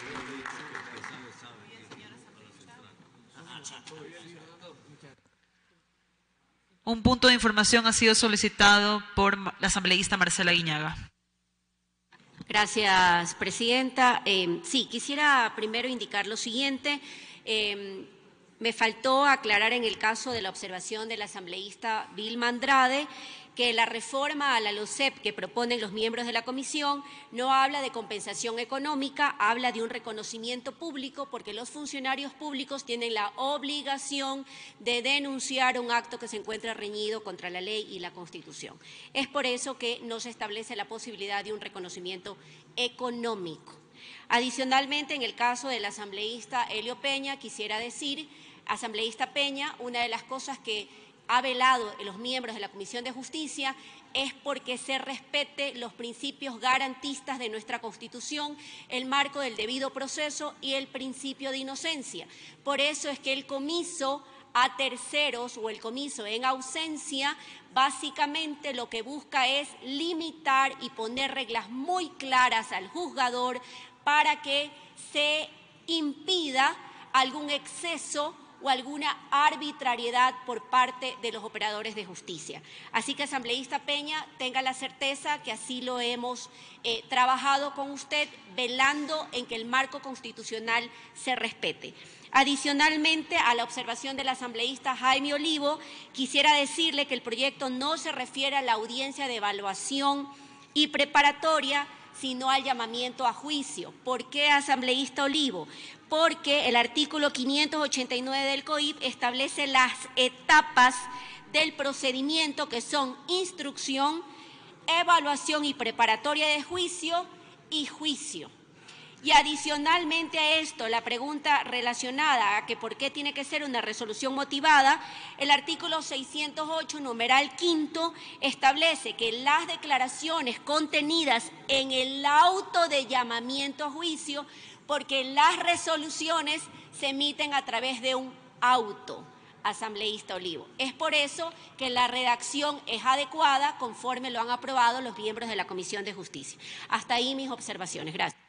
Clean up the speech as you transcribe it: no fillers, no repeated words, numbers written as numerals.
Un punto de información ha sido solicitado por la asambleísta Marcela Guiñaga. Gracias, presidenta. Sí, quisiera primero indicar lo siguiente. Me faltó aclarar en el caso de la observación de la asambleísta Vilma Andrade que la reforma a la LOCEP que proponen los miembros de la comisión no habla de compensación económica, habla de un reconocimiento público, porque los funcionarios públicos tienen la obligación de denunciar un acto que se encuentra reñido contra la ley y la Constitución. Es por eso que no se establece la posibilidad de un reconocimiento económico. Adicionalmente, en el caso del asambleísta Helio Peña, quisiera decir, asambleísta Peña, una de las cosas que ha velado en los miembros de la Comisión de Justicia es porque se respete los principios garantistas de nuestra Constitución, el marco del debido proceso y el principio de inocencia. Por eso es que el comiso a terceros o el comiso en ausencia básicamente lo que busca es limitar y poner reglas muy claras al juzgador para que se impida algún exceso o alguna arbitrariedad por parte de los operadores de justicia. Así que, asambleísta Peña, tenga la certeza que así lo hemos trabajado con usted, velando en que el marco constitucional se respete. Adicionalmente, a la observación del asambleísta Jaime Olivo, quisiera decirle que el proyecto no se refiere a la audiencia de evaluación y preparatoria, sino al llamamiento a juicio. ¿Por qué, asambleísta Olivo? Porque el artículo 589 del COIP establece las etapas del procedimiento, que son instrucción, evaluación y preparatoria de juicio y juicio. Y adicionalmente a esto, la pregunta relacionada a que por qué tiene que ser una resolución motivada, el artículo 608, numeral quinto, establece que las declaraciones contenidas en el auto de llamamiento a juicio, porque las resoluciones se emiten a través de un auto, asambleísta Olivo. Es por eso que la redacción es adecuada conforme lo han aprobado los miembros de la Comisión de Justicia. Hasta ahí mis observaciones. Gracias.